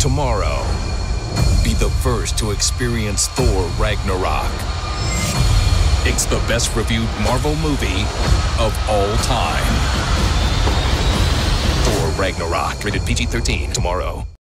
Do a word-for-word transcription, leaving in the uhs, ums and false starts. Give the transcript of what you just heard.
tomorrow. Be the first to experience Thor Ragnarok. It's the best reviewed Marvel movie of all time. Thor Ragnarok, rated P G thirteen, tomorrow.